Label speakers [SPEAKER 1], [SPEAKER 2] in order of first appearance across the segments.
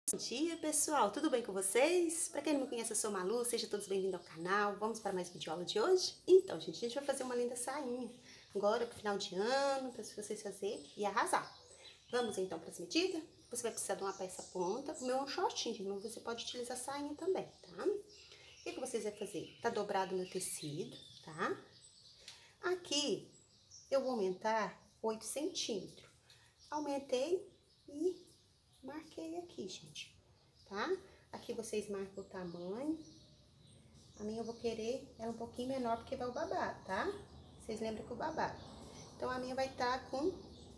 [SPEAKER 1] Bom dia, pessoal! Tudo bem com vocês? Para quem não me conhece, eu sou Malu, sejam todos bem-vindos ao canal. Vamos para mais videoaula de hoje? Então, gente, a gente vai fazer uma linda sainha agora pro final de ano, para vocês fazerem e arrasar. Vamos então para as medidas? Você vai precisar de uma peça ponta, o meu é um shortinho, mas você pode utilizar sainha também, tá? O que vocês vão fazer? Tá dobrado no tecido, tá? Aqui eu vou aumentar 8 centímetros. Aumentei e marquei aqui, gente, tá? Aqui vocês marcam o tamanho. A minha eu vou querer ela um pouquinho menor, porque vai o babado, tá? Vocês lembram que o babado. Então, a minha vai estar com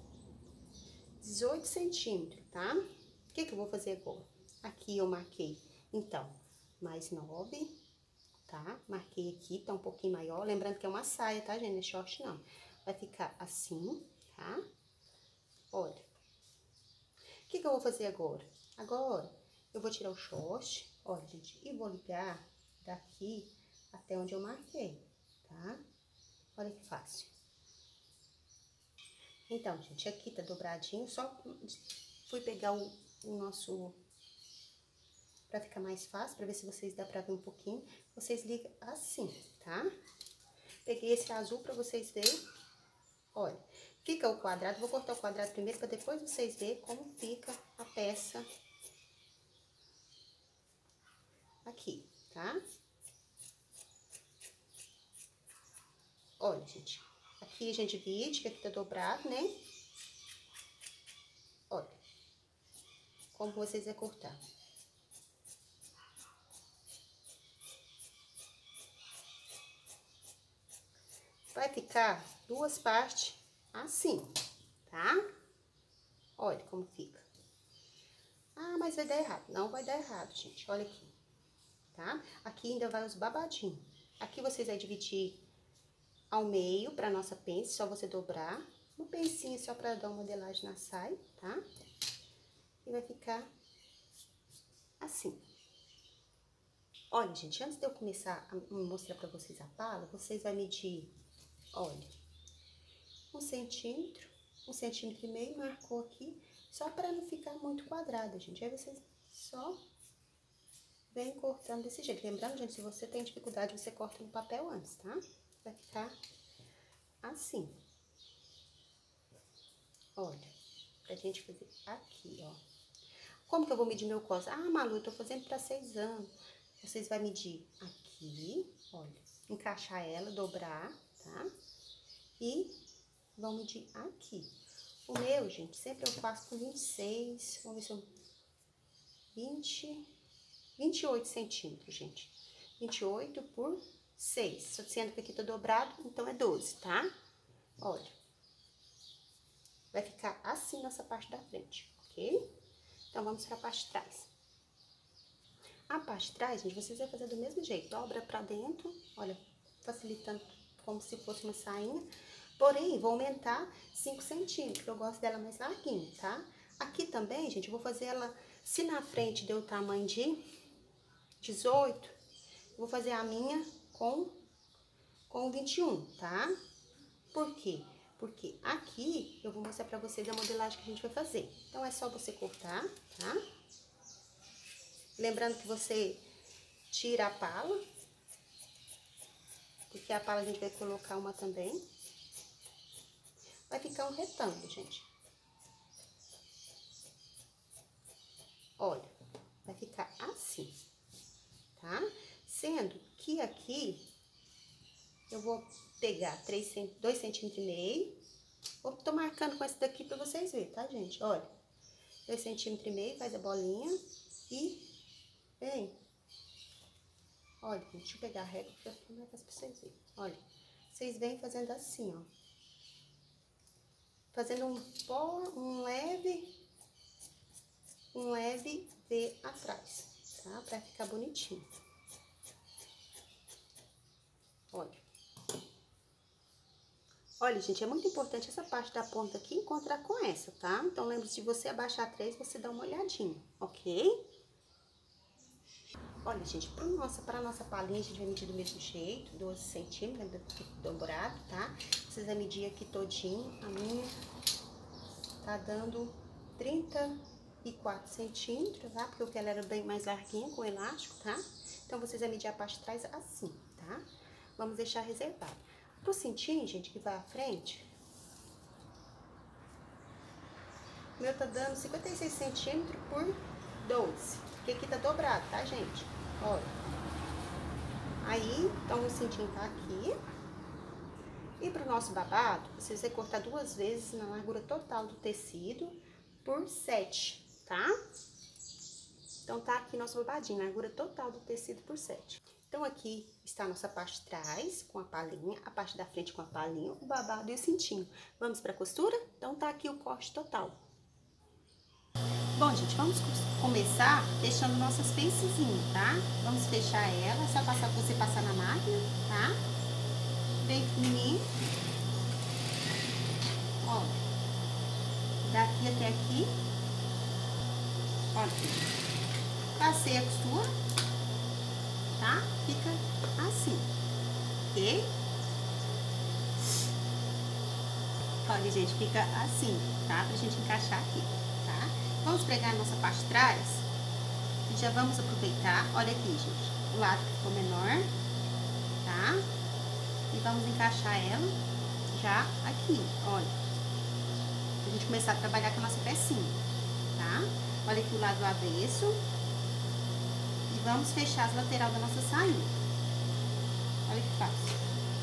[SPEAKER 1] 18 centímetros, tá? O que eu vou fazer agora? Aqui eu marquei, então, mais 9, tá? Marquei aqui, tá um pouquinho maior. Lembrando que é uma saia, tá, gente? Não é short, não. Vai ficar assim, tá? Olha. O que eu vou fazer agora? Agora, eu vou tirar o short, olha, gente, e vou ligar daqui até onde eu marquei, tá? Olha que fácil. Então, gente, aqui tá dobradinho, só fui pegar o nosso... Pra ficar mais fácil, pra ver se vocês dá pra ver um pouquinho, vocês ligam assim, tá? Peguei esse azul pra vocês verem, olha. Fica o quadrado, vou cortar o quadrado primeiro pra depois vocês verem como fica a peça aqui, tá? Olha, gente, aqui a gente divide, que aqui tá dobrado, né? Olha, como vocês vão cortar. Vai ficar duas partes assim, tá? Olha como fica. Ah, mas vai dar errado. Não vai dar errado, gente. Olha aqui, tá? Aqui ainda vai os babadinhos. Aqui vocês vão dividir ao meio pra nossa pence, só você dobrar. Um pencinho só pra dar uma modelagem na saia, tá? E vai ficar assim. Olha, gente, antes de eu começar a mostrar pra vocês a pala, vocês vão medir, olha, 1 centímetro, 1,5 centímetros, marcou aqui, só pra não ficar muito quadrada, gente. Aí vocês só vem cortando desse jeito. Lembrando, gente, se você tem dificuldade, você corta no papel antes, tá? Vai ficar assim. Olha, pra gente fazer aqui, ó. Como que eu vou medir meu cos? Ah, Malu, eu tô fazendo pra 6 anos. Vocês vão medir aqui, olha, encaixar ela, dobrar, tá? E vão medir aqui. O meu, gente, sempre eu faço com 26, vamos ver se eu... 28 centímetros, gente. 28 por 6, sendo que aqui tá dobrado, então é 12, tá? Olha. Vai ficar assim nessa parte da frente, ok? Então, vamos pra parte de trás. A parte de trás, gente, vocês vão fazer do mesmo jeito. Dobra pra dentro, olha, facilitando como se fosse uma sainha. Porém, vou aumentar 5 centímetros, eu gosto dela mais larguinha, tá? Aqui também, gente, eu vou fazer ela, se na frente deu o tamanho de 18, eu vou fazer a minha com 21, tá? Por quê? Porque aqui eu vou mostrar pra vocês a modelagem que a gente vai fazer. Então, é só você cortar, tá? Lembrando que você tira a pala, porque a pala a gente vai colocar uma também. Vai ficar um retângulo, gente. Olha, vai ficar assim, tá? Sendo que aqui eu vou pegar 2,5 centímetros. Tô marcando com esse daqui pra vocês verem, tá, gente? Olha, 2,5 centímetros, faz a bolinha e vem. Olha, deixa eu pegar a régua pra ficar mais fácil pra vocês verem. Olha, vocês vêm fazendo assim, ó. Fazendo um leve V atrás, tá? Pra ficar bonitinho. Olha. Olha, gente, é muito importante essa parte da ponta aqui encontrar com essa, tá? Então, lembre-se, de você abaixar 3, você dá uma olhadinha, ok? Olha, gente, pra nossa palinha, a gente vai medir do mesmo jeito, 12 centímetros, dobrado, tá? Vocês vão medir aqui todinho, a minha tá dando 30 centímetros, tá? Porque eu quero ela bem mais larguinha com elástico, tá? Então, vocês vão medir a parte de trás assim, tá? Vamos deixar reservado. Pro cintinho, gente, que vai à frente, o meu tá dando 56 centímetros por 12. Porque aqui tá dobrado, tá, gente? Olha. Aí, então, o cintinho tá aqui. E pro nosso babado, vocês vão cortar 2 vezes na largura total do tecido por 7, tá? Então, tá aqui nosso babadinho, largura total do tecido por 7. Então, aqui está a nossa parte de trás com a palhinha, a parte da frente com a palhinha, o babado e o cintinho. Vamos pra costura? Então, tá aqui o corte total. Bom, gente, vamos começar fechando nossas pencezinhas, tá? Vamos fechar ela, só você passar na máquina, tá? Bem fininho. Ó, daqui até aqui. Ó, passei a costura, tá? Fica assim, ok? Olha, gente, fica assim, tá? Pra gente encaixar aqui, tá? Vamos pregar a nossa parte de trás e já vamos aproveitar. Olha aqui, gente, o lado que ficou menor, tá? E vamos encaixar ela já aqui, olha. Pra gente começar a trabalhar com a nossa pecinha, tá? Olha aqui o lado do avesso. E vamos fechar as laterais da nossa sainha. Olha que fácil.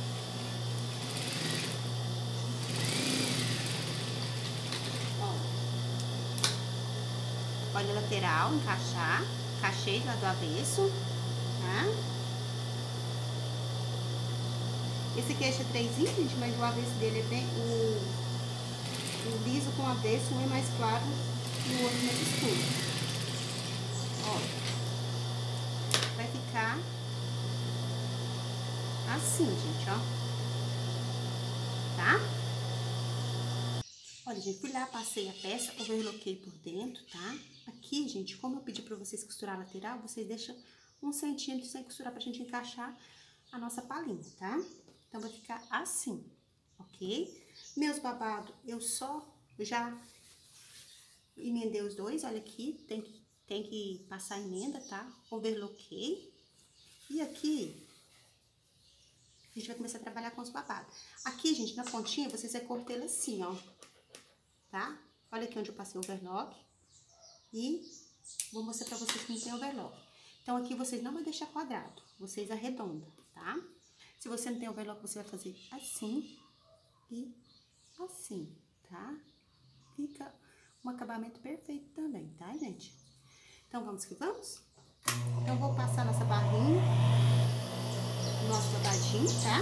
[SPEAKER 1] Olha a lateral, encaixar. Encaixei do lado do avesso, tá? Esse aqui é X3, gente, mas o avesso dele é bem... O liso com o avesso, um é mais claro e o outro mais escuro. Ó. Vai ficar assim, gente, ó. Tá? Olha, gente, fui lá, passei a peça, overloquei por dentro, tá? Aqui, gente, como eu pedi pra vocês costurar a lateral, vocês deixam 1 centímetro sem costurar pra gente encaixar a nossa palhinha, tá? Então, vai ficar assim, ok? Meus babados, eu já emendei os dois, olha aqui, tem que passar a emenda, tá? Overloquei. E aqui, a gente vai começar a trabalhar com os babados. Aqui, gente, na pontinha, vocês vão cortar ele assim, ó, tá? Olha aqui onde eu passei o overlock. E vou mostrar pra vocês que não tem overlock. Então, aqui vocês não vão deixar quadrado, vocês arredondam, tá? Se você não tem overlock, você vai fazer assim e assim, tá? Fica um acabamento perfeito também, tá, gente? Então, vamos que vamos? Então, eu vou passar nossa barrinha, nosso babadinho, tá?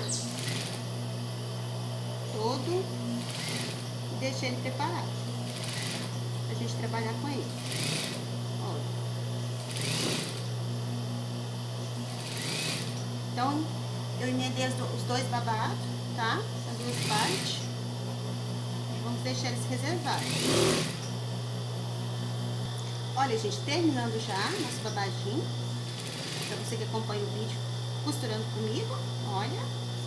[SPEAKER 1] Todo. E deixar ele preparado pra gente trabalhar com ele. Olha. Então, eu emendei os dois babados, tá? As duas partes. Vamos deixar eles reservados. Olha, gente, terminando já nosso babadinho. Pra você que acompanha o vídeo costurando comigo, olha.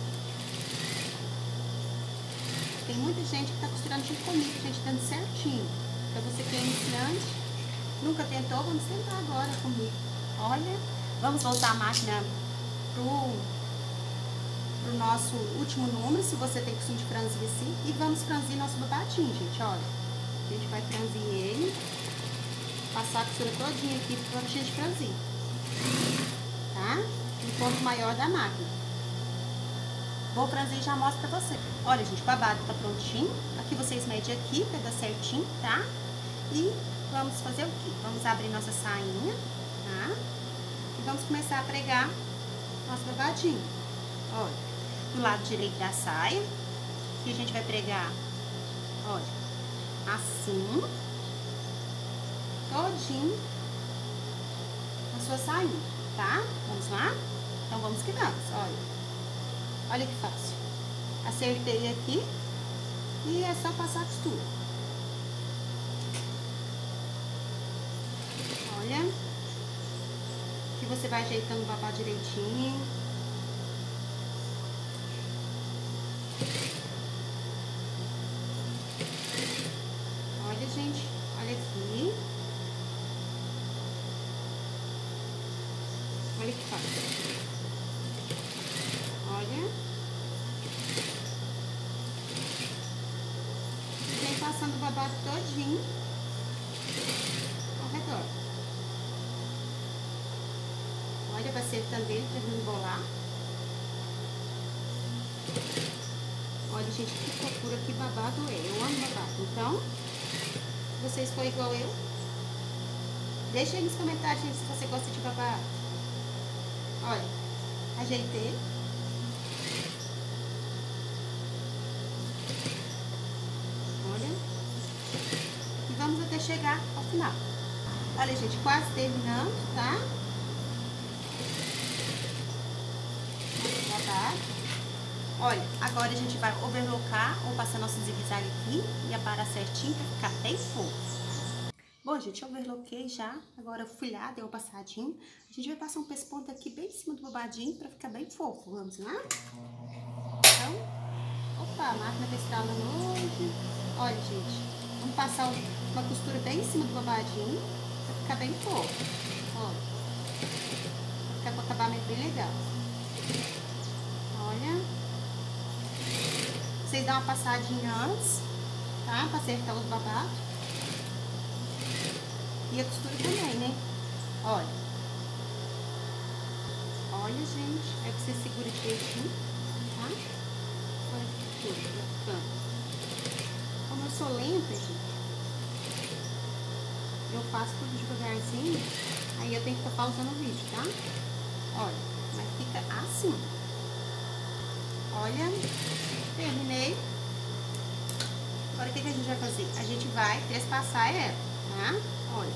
[SPEAKER 1] Tem muita gente que tá costurando junto comigo, gente, dando certinho. Pra você que é iniciante, nunca tentou, vamos tentar agora comigo. Olha, vamos voltar a máquina pro nosso último número, se você tem costume de franzir assim, e vamos franzir nosso babadinho, gente, olha. A gente vai franzir ele, passar a costura todinha aqui pra gente franzir, tá? No ponto maior da máquina. Vou franzir e já mostro pra você. Olha, gente, o babado tá prontinho. Aqui vocês medem aqui pra dar certinho, tá? E vamos fazer o quê? Vamos abrir nossa sainha, tá? E vamos começar a pregar nosso babadinho. Olha. Do lado direito da saia, que a gente vai pregar, olha, assim, todinho a sua sainha, tá? Vamos lá? Então, vamos que vamos, olha. Olha que fácil. Acertei aqui e é só passar a costura. Olha, que você vai ajeitando o babado direitinho. Olha, gente, olha aqui. passando o babado todinho ao redor. Olha, vai acertando ele pra não embolar. Olha, gente, que fofura, que babado é. Eu amo babado. Então, se vocês forem igual eu, deixa aí nos comentários, gente, se você gosta de babado. Olha, ajeitei. Olha. E vamos até chegar ao final. Olha, gente, quase terminando, tá? Babado. Olha, agora a gente vai overlocar ou passar nosso zigue-zague aqui e aparar certinho pra ficar bem fofo. Bom, gente, overloquei já. Agora eu fui lá, dei uma passadinha. A gente vai passar um pesponto aqui bem em cima do babadinho pra ficar bem fofo. Vamos lá? Então, opa, a máquina tá estralando hoje. Olha, gente, vamos passar uma costura bem em cima do babadinho pra ficar bem fofo. Ó, pra ficar com acabamento bem legal. Olha. Vocês dão uma passadinha antes, tá? Pra acertar os babados. E a costura também, né? Olha. Olha, gente. É que você segura direitinho, tá? Olha que costura, vai ficando. Como eu sou lenta, gente, eu faço tudo devagarzinho. Aí eu tenho que estar pausando o vídeo, tá? Olha, mas fica assim. Olha, terminei. Agora o que a gente vai fazer? A gente vai trespassar ela, tá? Olha.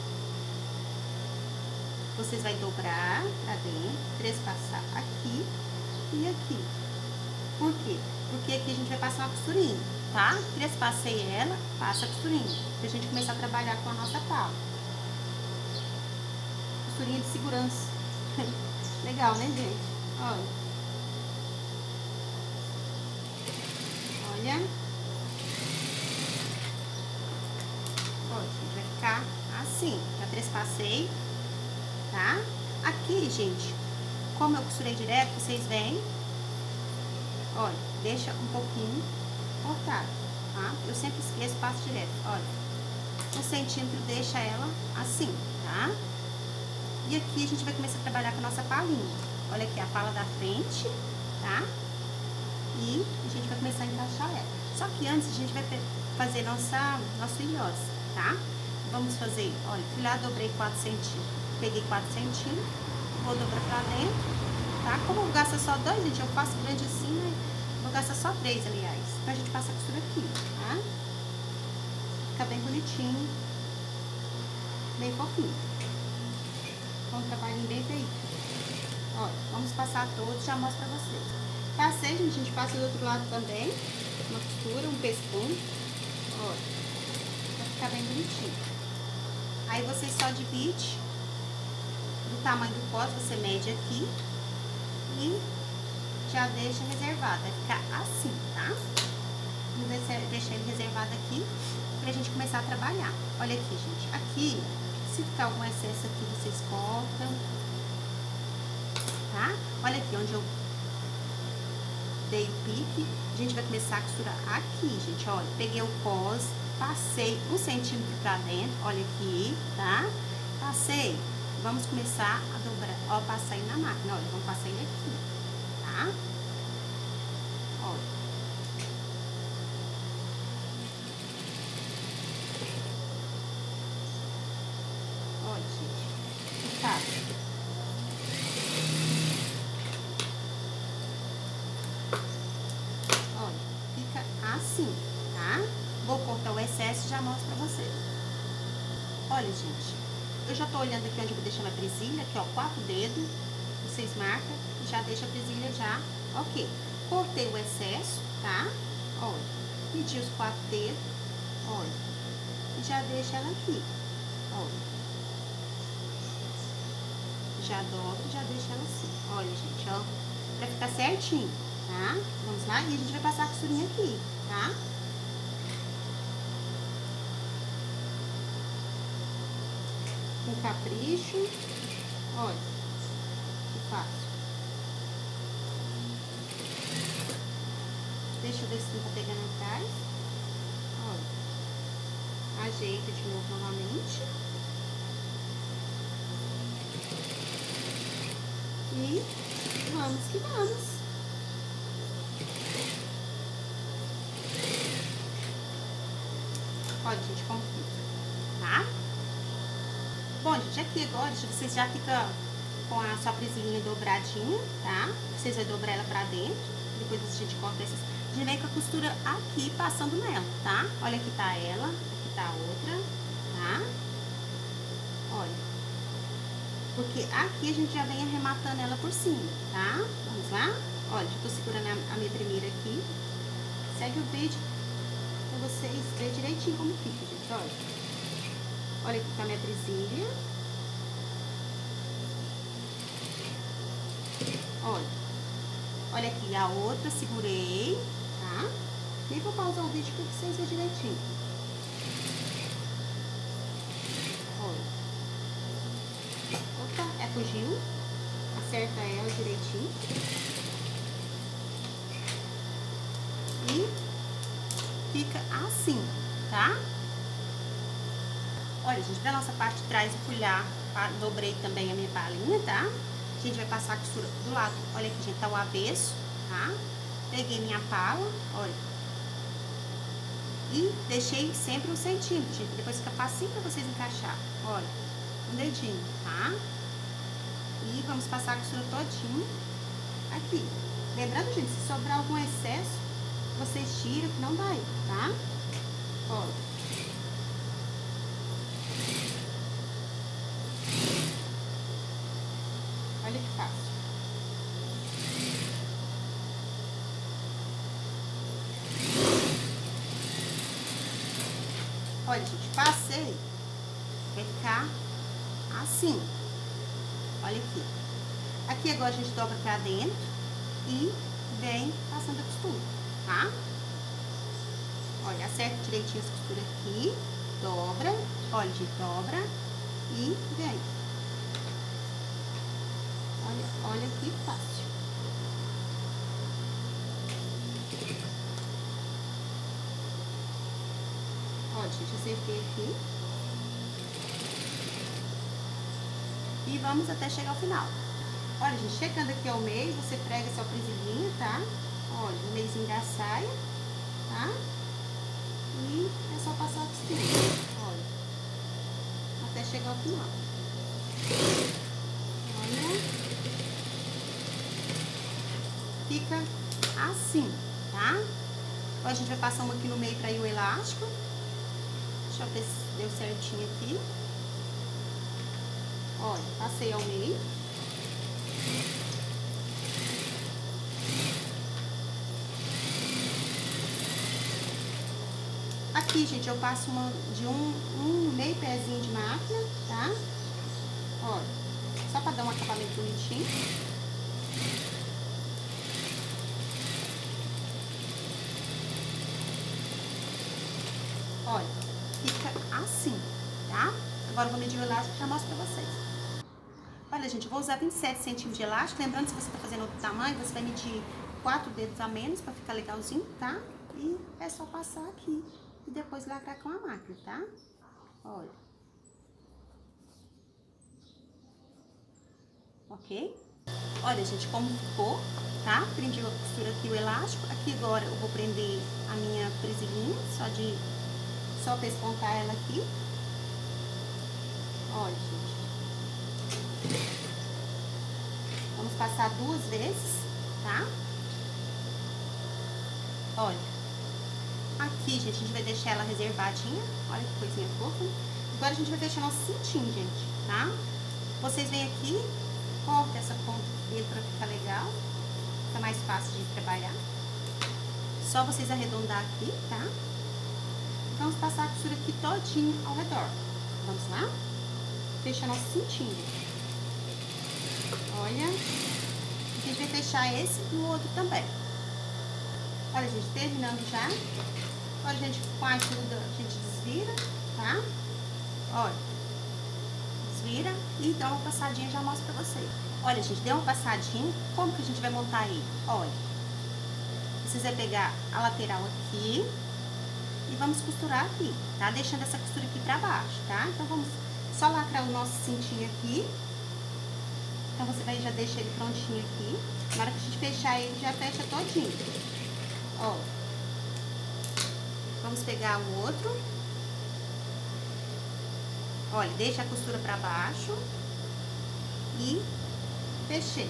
[SPEAKER 1] Vocês vão dobrar pra dentro, trespassar aqui e aqui. Por quê? Porque aqui a gente vai passar uma costurinha, tá? Trespassei ela, passa a costurinha, pra gente começar a trabalhar com a nossa pala. Costurinha de segurança. Legal, né, gente? Olha. Olha. Olha, gente, vai ficar assim. Já trespassei, tá? Aqui, gente, como eu costurei direto, vocês veem. Olha, deixa um pouquinho cortado, tá? Eu sempre esqueço, passo direto. Olha, 1 centímetro, deixa ela assim, tá? E aqui a gente vai começar a trabalhar com a nossa palinha. Olha aqui a pala da frente, tá? E a gente vai começar a encaixar ela. Só que antes a gente vai fazer nosso ilhós, tá? Vamos fazer, olha, fui lá, dobrei 4 centímetros. Peguei 4 centímetros, vou dobrar pra dentro, tá? Como eu gasto só 2, gente, eu faço grande assim, né? Vou gastar só 3, aliás. Então a gente passa a costura aqui, tá? Fica bem bonitinho, bem fofinho. Com um trabalhinho bem feito. Olha, vamos passar todos, já mostro pra vocês. Passei, gente, a gente passa do outro lado também, uma costura, um pesponto, olha, vai ficar bem bonitinho. Aí você só divide do tamanho do cos, você mede aqui e já deixa reservado, vai ficar assim, tá? Vou deixar ele reservado aqui pra gente começar a trabalhar. Olha aqui, gente, aqui, se ficar algum excesso aqui, vocês cortam, tá? Olha aqui, onde eu dei o pique, a gente vai começar a costurar aqui, gente, olha, peguei o cos, passei 1 centímetro pra dentro, olha aqui, tá? Passei, vamos começar a dobrar, ó, passar ele na máquina, olha, vamos passar ele aqui, tá? Olha. Olha, gente, que fácil. Assim, tá? Vou cortar o excesso e já mostro pra vocês. Olha, gente, eu já tô olhando aqui onde eu vou deixar minha presilha, aqui, ó, 4 dedos. Vocês marcam e já deixa a presilha já, ok. Cortei o excesso, tá? Olha, medi os 4 dedos, olha, e já deixa ela aqui, olha. Já dobro, já deixa ela assim, olha, gente, ó, pra ficar certinho, tá? Vamos lá, e a gente vai passar a costurinha aqui, tá? Com capricho, olha, que fácil. Deixa eu ver se não tá pegando atrás, olha. ajeita de novo novamente. E vamos que vamos. Olha, gente, como fica, tá? Bom, gente, aqui agora, vocês já ficam com a sua presilhinha dobradinha, tá? Vocês vão dobrar ela pra dentro, depois a gente corta essas. A gente vem com a costura aqui, passando nela, tá? Olha, aqui tá ela, aqui tá a outra, tá? Olha. Porque aqui a gente já vem arrematando ela por cima, tá? Vamos lá? Olha, já tô segurando a minha primeira aqui. Segue o vídeo pra vocês verem direitinho como fica, gente, olha. Olha aqui tá a minha presilha. Olha. Olha aqui a outra, segurei, tá? Nem vou pausar o vídeo pra vocês verem direitinho. Olha. Opa, fugiu. Acerta ela direitinho. E fica assim, tá? Olha, gente, pra nossa parte de trás, dobrei também a minha palinha, tá? A gente vai passar a costura do lado. Olha aqui, gente, tá o avesso, tá? Peguei minha pala, olha. E deixei sempre 1 centímetro, gente. Depois fica facinho pra vocês encaixar. Olha, um dedinho, tá? E vamos passar a costura todinho aqui. Lembrando, gente, se sobrar algum excesso, vocês tiram, que não vai, tá? Olha. Olha que fácil. Olha, gente, passei. Vai ficar assim. Olha aqui. Aqui agora a gente dobra pra dentro e vem passando a costura, tá? Olha, acerta direitinho essa costura aqui. Dobra. Olha, gente, dobra e vem. Olha que fácil. Olha, gente, acertei aqui. E vamos até chegar ao final. Olha, gente, chegando aqui ao meio, você prega sua presilhinha, tá? Olha, no meiozinho da saia, tá? E é só passar a costura. Olha, até chegar ao final. Olha. Fica assim, tá? Agora a gente vai passar uma aqui no meio pra ir o elástico. Deixa eu ver se deu certinho aqui. Olha, passei ao meio. Aqui, gente, eu passo de um meio pezinho de máquina, tá? Olha, só pra dar um acabamento bonitinho. Olha, fica assim, tá? Agora eu vou medir o elástico e já mostro pra vocês. Olha, gente, eu vou usar 27 centímetros de elástico. Lembrando, se você tá fazendo outro tamanho, você vai medir 4 dedos a menos pra ficar legalzinho, tá? E é só passar aqui e depois lacrar com a máquina, tá? Olha. Ok? Olha, gente, como ficou, tá? Prendi a costura aqui, o elástico. Aqui agora eu vou prender a minha presilhinha, só pespontar ela aqui. Olha, gente. Vamos passar 2 vezes, tá? Olha. Aqui, gente, a gente vai deixar ela reservadinha. Olha que coisinha fofa. Agora a gente vai fechar nosso cintinho, gente, tá? Vocês vêm aqui, corta essa ponta dele pra ficar legal. Fica mais fácil de trabalhar. Só vocês arredondar aqui, tá? Vamos passar a costura aqui todinho ao redor. Vamos lá? Fecha nosso cintinho. Olha. A gente vai fechar esse e o outro também. Olha, gente, terminando já. Agora, gente, com a ajuda, a gente desvira, tá? Olha. Desvira e dá uma passadinha, já mostro pra vocês. Olha, gente, deu uma passadinha. Como que a gente vai montar ele? Olha. Vocês vão pegar a lateral aqui. e vamos costurar aqui, tá? Deixando essa costura aqui pra baixo, tá? Então, vamos só lacrar o nosso cintinho aqui. Então, você vai já deixar ele prontinho aqui. Na hora que a gente fechar ele, já fecha todinho. Ó. Vamos pegar o outro. Olha, deixa a costura pra baixo. E fechei.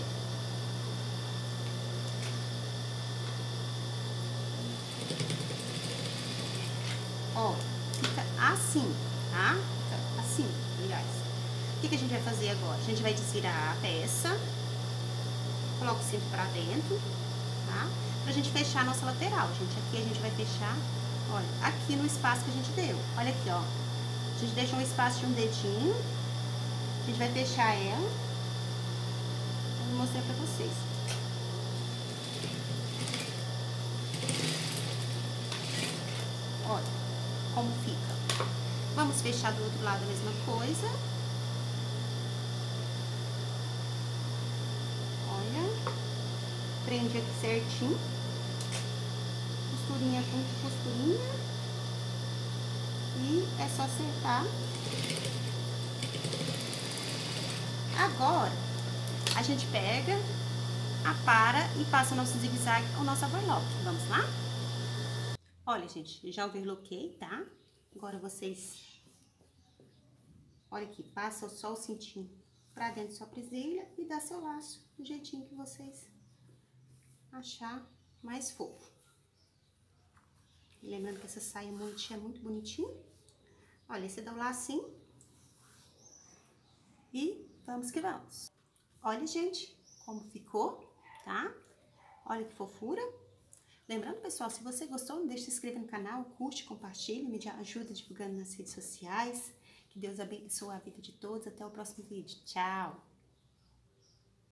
[SPEAKER 1] Ó, fica assim, tá? Fica assim, aliás. O que a gente vai fazer agora? A gente vai desvirar a peça. Coloca o cinto pra dentro, tá? Pra gente fechar a nossa lateral, gente. Aqui a gente vai fechar, olha, aqui no espaço que a gente deu. Olha aqui, ó. A gente deixa um espaço de um dedinho. A gente vai fechar ela. Vou mostrar pra vocês. Olha como fica. Vamos fechar do outro lado a mesma coisa. Olha. Prende aqui certinho. Costurinha com costurinha. E é só acertar. Agora, a gente pega, apara e passa o nosso zigue-zague ou nosso overlock. Vamos lá? Olha, gente, já overloquei, tá? Agora vocês, olha aqui, passa só o cintinho pra dentro da sua presilha e dá seu laço do jeitinho que vocês achar mais fofo. E lembrando que essa saia monte é muito bonitinha. Olha, você dá o lacinho e vamos que vamos. Olha, gente, como ficou, tá? Olha que fofura. Lembrando, pessoal, se você gostou, não deixe de se inscrever no canal, curte, compartilhe, me ajuda divulgando nas redes sociais. Que Deus abençoe a vida de todos. Até o próximo vídeo. Tchau!